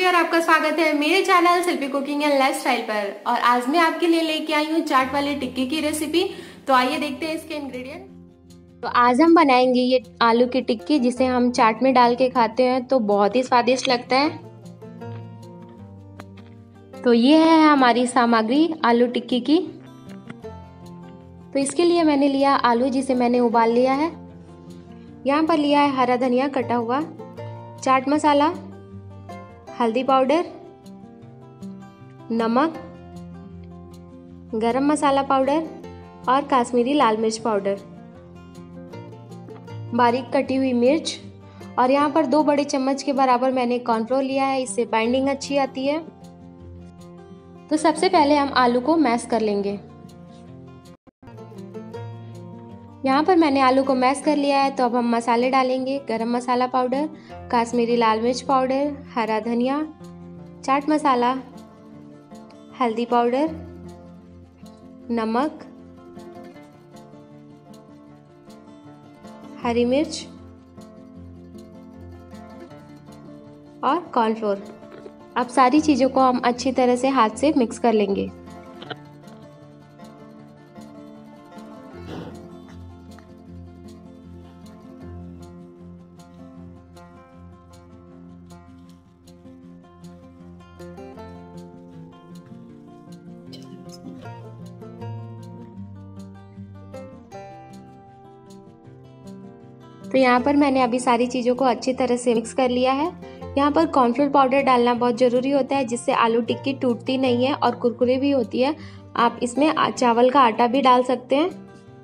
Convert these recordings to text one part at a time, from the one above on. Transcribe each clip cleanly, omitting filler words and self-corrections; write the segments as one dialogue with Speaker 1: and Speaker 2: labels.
Speaker 1: और आपका स्वागत है मेरे channel Shilpi cooking and lifestyle पर। और आज मैं आपके लिए लेके आई हूँ चाट वाली टिक्की की रेसिपी। तो आइए देखते हैं इसके इंग्रेडिएंट।
Speaker 2: तो आज हम बनाएंगे ये आलू की टिक्की, जिसे हम चाट में डाल के खाते हैं तो बहुत ही स्वादिष्ट लगता है। तो ये है हमारी सामग्री आलू टिक्की की। तो इसके लिए मैंने लिया आलू, जिसे मैंने उबाल लिया है। यहाँ पर लिया है हरा धनिया कटा हुआ, चाट मसाला, हल्दी पाउडर, नमक, गरम मसाला पाउडर और काश्मीरी लाल मिर्च पाउडर, बारीक कटी हुई मिर्च, और यहाँ पर 2 बड़े चम्मच के बराबर मैंने कॉर्नफ्लोर लिया है। इससे बाइंडिंग अच्छी आती है। तो सबसे पहले हम आलू को मैश कर लेंगे। यहाँ पर मैंने आलू को मैश कर लिया है। तो अब हम मसाले डालेंगे। गरम मसाला पाउडर, काश्मीरी लाल मिर्च पाउडर, हरा धनिया, चाट मसाला, हल्दी पाउडर, नमक, हरी मिर्च और कॉर्नफ्लोर। अब सारी चीज़ों को हम अच्छी तरह से हाथ से मिक्स कर लेंगे। तो यहाँ पर मैंने अभी सारी चीज़ों को अच्छी तरह से मिक्स कर लिया है। यहाँ पर कॉर्नफ्लोर पाउडर डालना बहुत ज़रूरी होता है, जिससे आलू टिक्की टूटती नहीं है और कुरकुरे भी होती है। आप इसमें चावल का आटा भी डाल सकते हैं।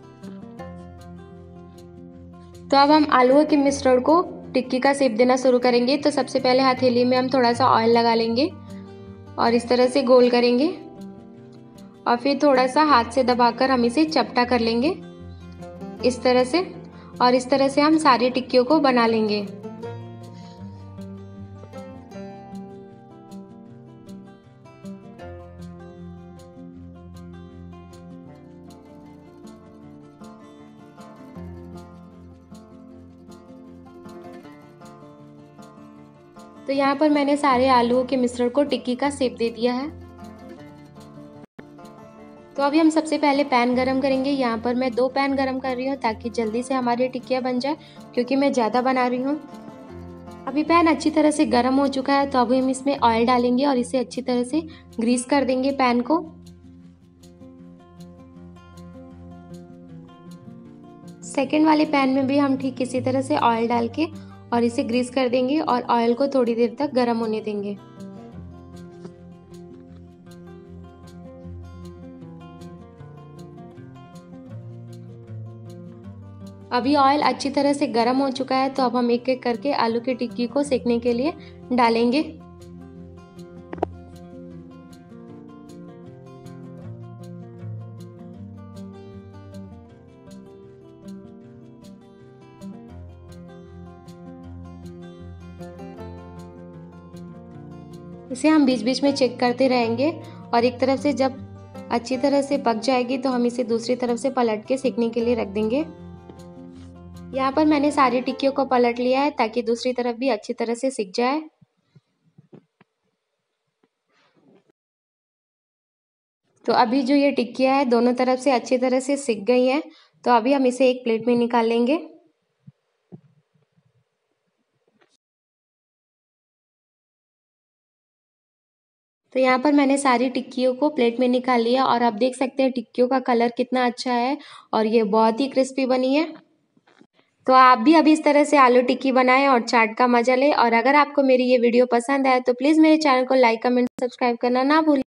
Speaker 2: तो अब हम आलू के मिश्रण को टिक्की का शेप देना शुरू करेंगे। तो सबसे पहले हथेली में हम थोड़ा सा ऑयल लगा लेंगे और इस तरह से गोल करेंगे, और फिर थोड़ा सा हाथ से दबाकर हम इसे चपटा कर लेंगे इस तरह से। और इस तरह से हम सारी टिक्कियों को बना लेंगे। तो यहाँ पर मैंने सारे आलूओं के मिश्रण को टिक्की का शेप दे दिया है। तो अभी हम सबसे पहले पैन गरम करेंगे। यहाँ पर मैं 2 पैन गरम कर रही हूँ ताकि जल्दी से हमारी टिक्कियाँ बन जाए, क्योंकि मैं ज़्यादा बना रही हूँ। अभी पैन अच्छी तरह से गरम हो चुका है। तो अभी हम इसमें ऑयल डालेंगे और इसे अच्छी तरह से ग्रीस कर देंगे पैन को। सेकेंड वाले पैन में भी हम ठीक इसी तरह से ऑयल डाल के और इसे ग्रीस कर देंगे और ऑयल को थोड़ी देर तक गरम होने देंगे। अभी ऑयल अच्छी तरह से गर्म हो चुका है। तो अब हम एक एक करके आलू की टिक्की को सेकने के लिए डालेंगे। इसे हम बीच बीच में चेक करते रहेंगे, और एक तरफ से जब अच्छी तरह से पक जाएगी तो हम इसे दूसरी तरफ से पलट के सेकने के लिए रख देंगे। यहाँ पर मैंने सारी टिक्कियों को पलट लिया है ताकि दूसरी तरफ भी अच्छी तरह से सिक जाए। तो अभी जो ये टिक्कियाँ है दोनों तरफ से अच्छी तरह से सिक गई हैं। तो अभी हम इसे एक प्लेट में निकाल लेंगे। तो यहाँ पर मैंने सारी टिक्कियों को प्लेट में निकाल लिया, और आप देख सकते हैं टिक्कियों का कलर कितना अच्छा है और ये बहुत ही क्रिस्पी बनी है। तो आप भी अभी इस तरह से आलू टिक्की बनाएं और चाट का मजा लें। और अगर आपको मेरी ये वीडियो पसंद आए तो प्लीज़ मेरे चैनल को लाइक, कमेंट, सब्सक्राइब करना ना भूलें।